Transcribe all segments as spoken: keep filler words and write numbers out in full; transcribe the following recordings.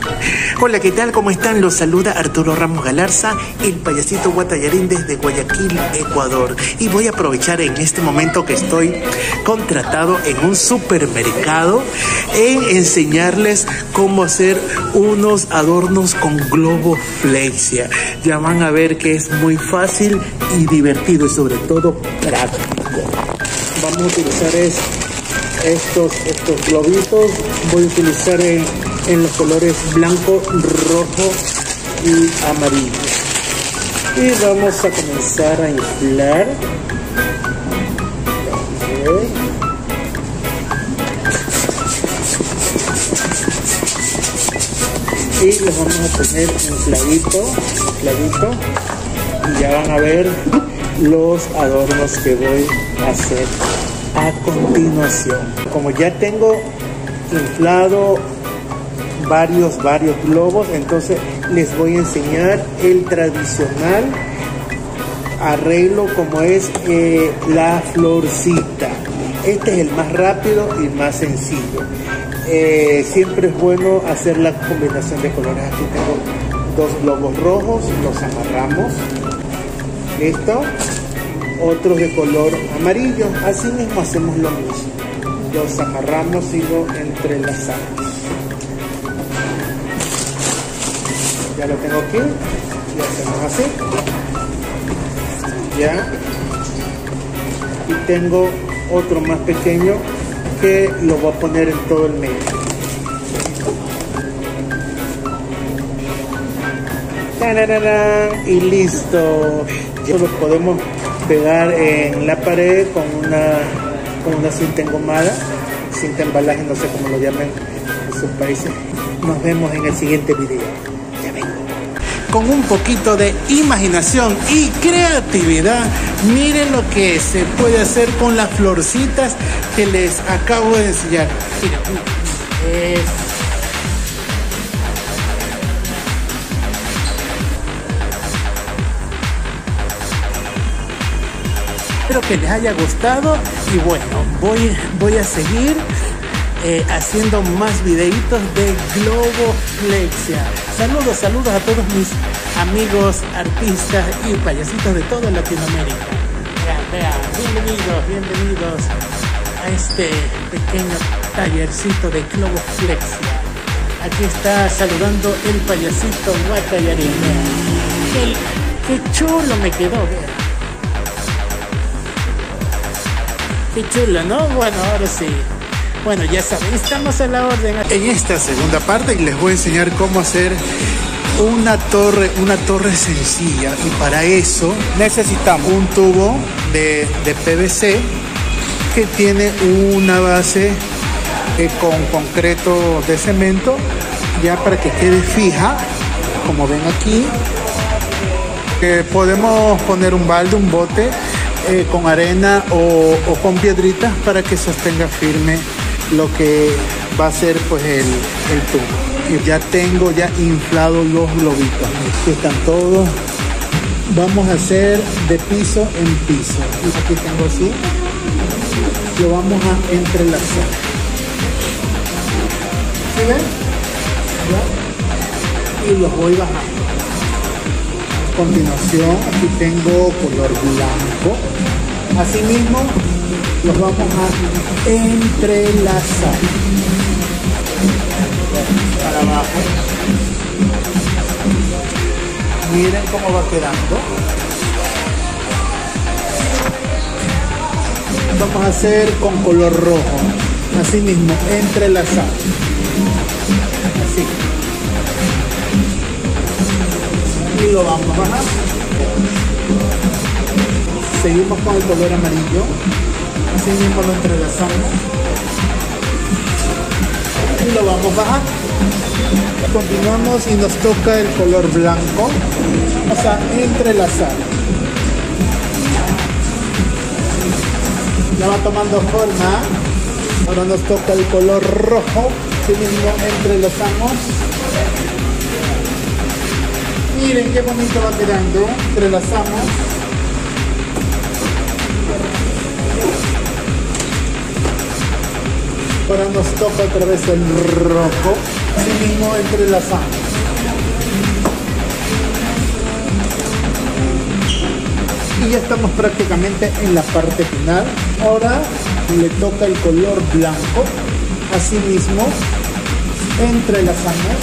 Hola, ¿qué tal? ¿Cómo están? Los saluda Arturo Ramos Galarza, el payasito Guatallarín desde Guayaquil, Ecuador. Y voy a aprovechar en este momento que estoy contratado en un supermercado en enseñarles cómo hacer unos adornos con globoflexia. Ya van a ver que es muy fácil y divertido y sobre todo práctico. Vamos a utilizar es, estos, estos globitos. Voy a utilizar en, en los colores blanco, rojo y amarillo. Y vamos a comenzar a inflar. Y los vamos a poner infladito, infladito. Y ya van a ver los adornos que voy a hacer a continuación. Como ya tengo inflado varios varios globos, entonces les voy a enseñar el tradicional arreglo como es eh, la florcita. Este es el más rápido y más sencillo. Eh, siempre es bueno hacer la combinación de colores. Aquí tengo dos globos rojos, los amarramos. Listo. Otros de color amarillo. Así mismo hacemos lo mismo. Los amarramos y los entrelazamos. Ya lo tengo aquí. Y hacemos así. Ya. Y tengo otro más pequeño que lo voy a poner en todo el medio. ¡Tararán! Y listo. Esto lo podemos pegar en la pared con una, con una cinta engomada, cinta embalaje, no sé cómo lo llaman en sus países. Nos vemos en el siguiente video. Ya vengo. Con un poquito de imaginación y creatividad, miren lo que se puede hacer con las florcitas que les acabo de enseñar. Miren, es... Espero que les haya gustado y bueno, voy, voy a seguir eh, haciendo más videitos de globoflexia. Saludos, saludos a todos mis amigos artistas y payasitos de toda Latinoamérica. Vean, vean, bienvenidos, bienvenidos a este pequeño tallercito de globoflexia. Aquí está saludando el payasito Guatallarín. Vean, qué chulo me quedó, vean. Qué chulo, ¿no? Bueno, ahora sí. Bueno, ya saben, estamos a la orden. En esta segunda parte les voy a enseñar cómo hacer una torre, una torre sencilla. Y para eso necesitamos un tubo de, de P V C que tiene una base eh, con concreto de cemento, ya para que quede fija, como ven aquí. Eh, podemos poner un balde, un bote, Eh, con arena o, o con piedritas para que sostenga firme lo que va a ser pues el, el tubo. Y ya tengo ya inflados los globitos. Aquí están todos. Vamos a hacer de piso en piso. Y aquí tengo así. Lo vamos a entrelazar. ¿Sí ven? ¿Ya? Y los voy bajando. A continuación, aquí tengo color blanco. Asimismo, los vamos a entrelazar para abajo. Miren cómo va quedando. Vamos a hacer con color rojo. Asimismo, entrelazar. Así. Y lo vamos a bajar. Seguimos con el color amarillo. Así mismo lo entrelazamos. Y lo vamos a bajar. Continuamos y nos toca el color blanco. Vamos a entrelazar. Ya va tomando forma. Ahora nos toca el color rojo. Así mismo entrelazamos. Miren qué bonito va quedando. Entrelazamos. Ahora nos toca otra vez el rojo. así mismo entrelazamos. Y ya estamos prácticamente en la parte final. Ahora le toca el color blanco. Así mismo entrelazamos.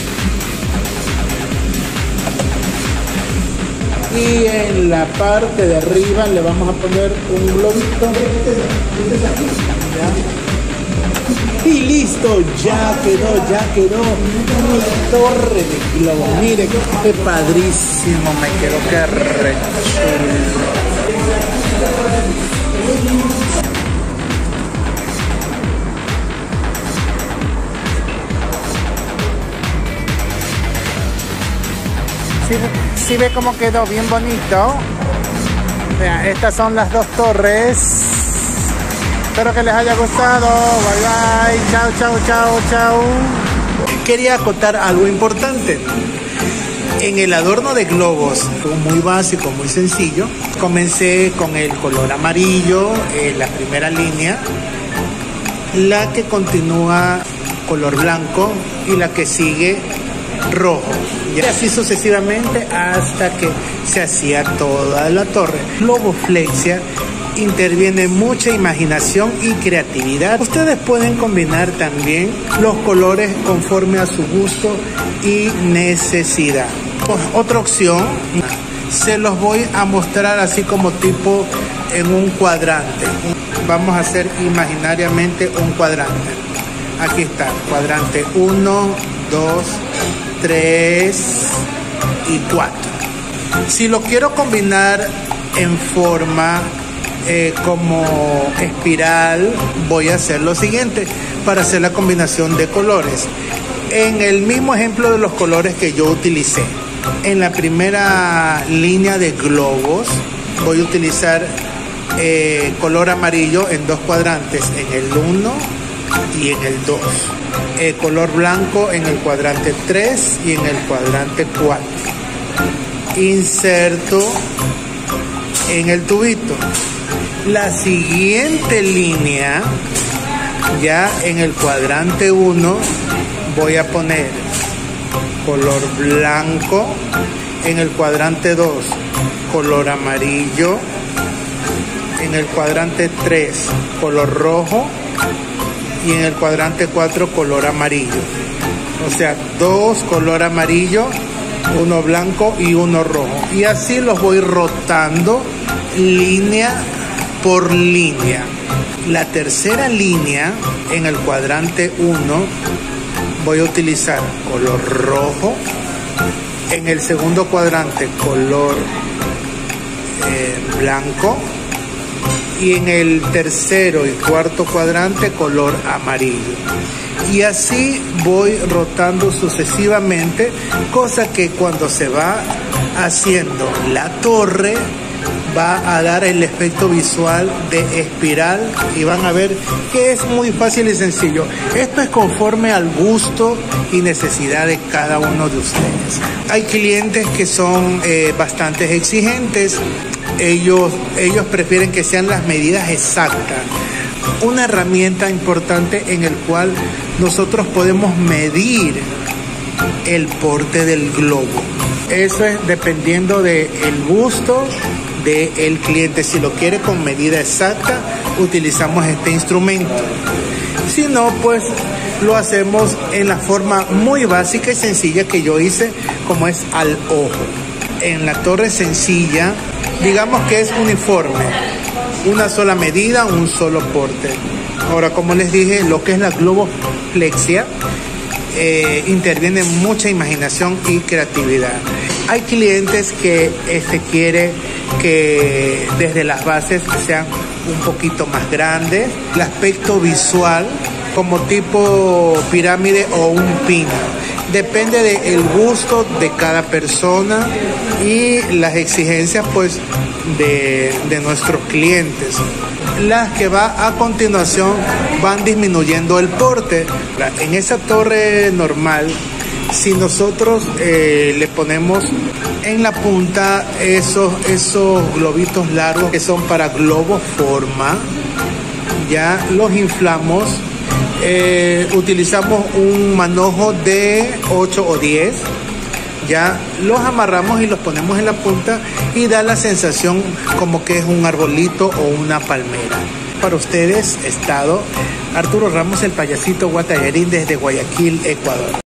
Y en la parte de arriba le vamos a poner un globito. ¿Ya? Y listo, ya quedó, ya quedó mi torre de globo. Mire qué padrísimo me quedó, qué re chulo. Si ¿Sí, sí ve cómo quedó bien bonito? Vean, estas son las dos torres. Espero que les haya gustado. Bye bye. Chao, chao, chao, chao. Quería acotar algo importante. En el adorno de globos, muy básico, muy sencillo, comencé con el color amarillo, eh, la primera línea, la que continúa color blanco y la que sigue rojo. Y así sucesivamente hasta que se hacía toda la torre. Globoflexia interviene mucha imaginación y creatividad. Ustedes pueden combinar también los colores conforme a su gusto y necesidad. Otra opción, se los voy a mostrar así como tipo en un cuadrante. Vamos a hacer imaginariamente un cuadrante. Aquí está, cuadrante uno, dos, tres y cuatro. Si lo quiero combinar en forma eh, como espiral, voy a hacer lo siguiente para hacer la combinación de colores. En el mismo ejemplo de los colores que yo utilicé, en la primera línea de globos voy a utilizar eh, color amarillo en dos cuadrantes, en el uno y en el dos. Eh, color blanco en el cuadrante tres y en el cuadrante cuatro. Inserto en el tubito. La siguiente línea, ya en el cuadrante uno, voy a poner color blanco. En el cuadrante dos, color amarillo. En el cuadrante tres, color rojo. Y en el cuadrante cuatro, color amarillo. O sea, dos color amarillo, uno blanco y uno rojo. Y así los voy rotando línea por línea. La tercera línea, en el cuadrante uno, voy a utilizar color rojo. En el segundo cuadrante, color eh, blanco. Y en el tercero y cuarto cuadrante, color amarillo. Y así voy rotando sucesivamente, cosa que cuando se va haciendo la torre va a dar el efecto visual de espiral y van a ver que es muy fácil y sencillo. Esto es conforme al gusto y necesidad de cada uno de ustedes. Hay clientes que son eh, bastante exigentes. Ellos, ellos prefieren que sean las medidas exactas. Una herramienta importante en el cual nosotros podemos medir el porte del globo. Eso es dependiendo del gusto del cliente. Si lo quiere con medida exacta, utilizamos este instrumento. Si no, pues lo hacemos en la forma muy básica y sencilla que yo hice, como es al ojo. En la torre sencilla, digamos que es uniforme, una sola medida, un solo porte. Ahora, como les dije, lo que es la globoflexia eh, interviene mucha imaginación y creatividad. Hay clientes que este, quiere que desde las bases sean un poquito más grandes, el aspecto visual como tipo pirámide o un pino. Depende del gusto de cada persona y las exigencias pues de, de nuestros clientes. Las que va a continuación van disminuyendo el porte. En esa torre normal, si nosotros eh, le ponemos en la punta esos, esos globitos largos que son para globoforma, ya los inflamos Eh, utilizamos un manojo de ocho o diez. Ya los amarramos y los ponemos en la punta y da la sensación como que es un arbolito o una palmera. Para ustedes, Estado Arturo Ramos, el payasito Guatallarín desde Guayaquil, Ecuador.